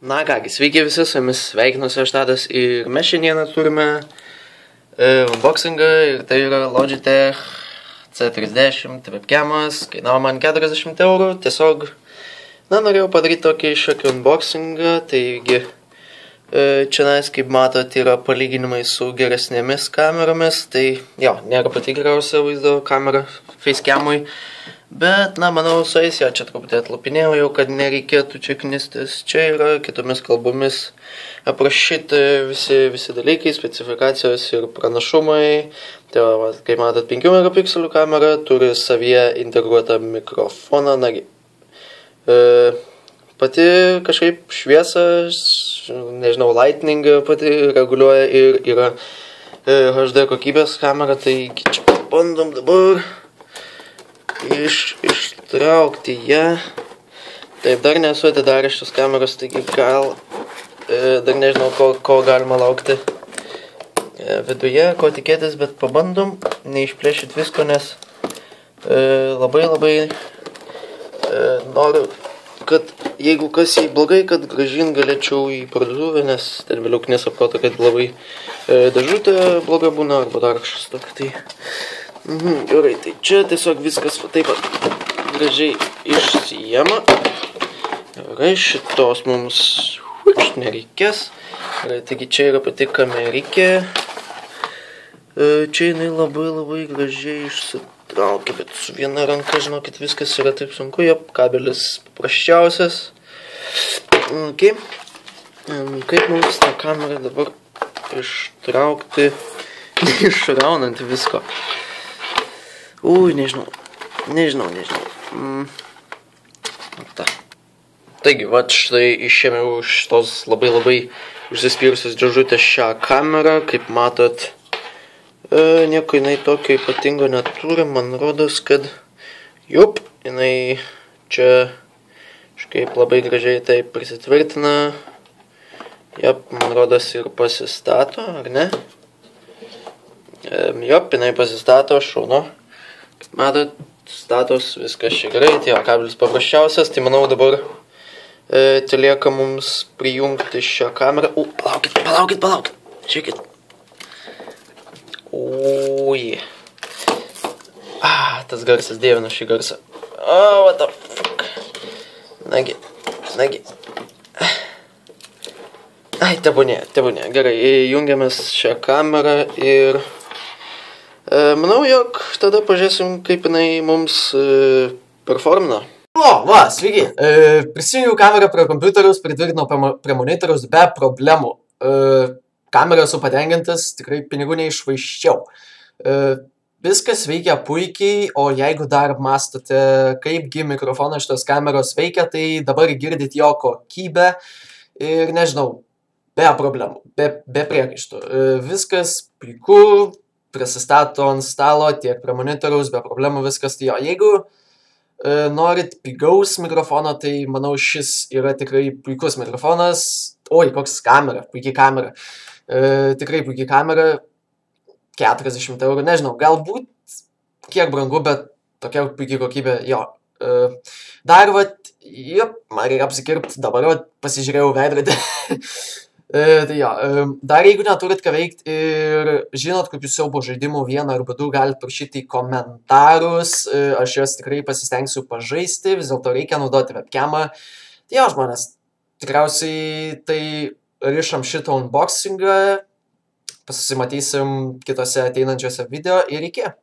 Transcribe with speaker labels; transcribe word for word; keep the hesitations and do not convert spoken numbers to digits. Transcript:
Speaker 1: Na kągi, sveiki visi, su jumis sveikinuosi aš Tadas ir mes šiandieną turime e, unboxingą ir tai yra Logitech C trisdešimt webcamas, kainavo man keturiasdešimt eurų, tiesiog, na, norėjau padaryti tokį šiokį unboxingą, taigi e, čionais, kaip matot, yra palyginimai su geresnėmis kameromis, tai jo, nėra pati geriausia vaizdo kamera facecamui. Bet, na, manau, su jais ją čia truputį atlapinėjau jau, kad nereikėtų čia knistis. Čia yra kitomis kalbomis aprašyti visi, visi dalykai, specifikacijos ir pranašumai. Tai va, kaip matot, penkių megapikselių kamera turi savyje integruotą mikrofoną. Nagi, e, pati kažkaip šviesa, nežinau, lightning pati reguliuoja ir yra e, H D kokybės kamera. Tai čia bandom dabar Iš, ištraukti ją. Taip, dar nesu atidaręs šios kameros, taigi gal e, dar nežinau, ko, ko galima laukti e, viduje, ko tikėtis, bet pabandom neišplėšyti visko, nes e, labai labai e, noriu, kad jeigu kas jį blogai, kad grąžin galėčiau į parduotuvę, nes ten vėliau knis apkota, kad labai e, dažutė bloga būna arba dar kažkas tokia. Tai Mhm, gerai, tai čia tiesiog viskas taip pat gražiai išsijama. Gerai, šitos mums huč, nereikės. Gerai, taigi čia yra pati kamerikė. E, čia jinai labai labai gražiai išsitraukia, bet su viena ranka, žinokit, viskas yra taip sunku. Jop, kabelis paprasčiausias. Ok. Kaip mums tą kamerą dabar ištraukti, išraunant visko? Ui, nežinau, nežinau, nežinau. Mm. Ta. Taigi, va, štai išėmiau iš tos labai labai užsispyrusios dėžutės šią kamerą. Kaip matot, e, nieko jinai tokio ypatingo neturi. Man rodos, kad jup, jinai čia kažkaip labai gražiai taip prisitvirtina. Jup, man rodos ir pasistato, ar ne? E, jup, jinai pasistato, šaunu. Matot, statos, viskas čia gerai, tai jo, kabelis paprasčiausias, tai manau dabar e, tai lieka mums prijungti šią kamerą. U, palaukit, palaukit, palaukit, žiūrėkit. Ui. Ah, tas garsas, dievinu šį garsą. Oh, what the fuck. Nagi, nagi. Ai, tebūnė, tebūnė, gerai, jungiamės šią kamerą ir E, manau, jog tada pažiūrėsim, kaip jinai mums e, performina. O, va, sveiki. E, prisijungiau kamerą prie kompiuteriaus, pritvirtinau prie monitoriaus be problemų. E, kamerą esu patenkintas, tikrai pinigų neišvaiščiau. E, viskas veikia puikiai, o jeigu dar mąstote, kaipgi mikrofonas šitos kameros veikia, tai dabar girdit jo kokybę ir nežinau, be problemų, be, be priekaištų. E, viskas puiku. Prisistato ant stalo, tiek prie monitoriaus, be problemų viskas. Tai jo, jeigu e, norit pigaus mikrofono, tai manau šis yra tikrai puikus mikrofonas. Oi, koks kamera, puikiai kamera. E, tikrai puikiai kamera, keturiasdešimt eurų, nežinau, galbūt kiek brangu, bet tokia puikiai kokybė, jo. E, dar, vat, jop, man reikia apsikirpti, dabar vat, pasižiūrėjau veidrodį. E, tai jo, e, dar jeigu neturit ką veikti ir žinot kokių siaubo žaidimų vieną arba du, galite prašyti į komentarus, e, aš juos tikrai pasistengsiu pažaisti, vis dėlto reikia naudoti webcamą. Tai jo, žmonės, tikriausiai tai rišam šitą unboxingą, pasimatysim kitose ateinančiose video ir iki.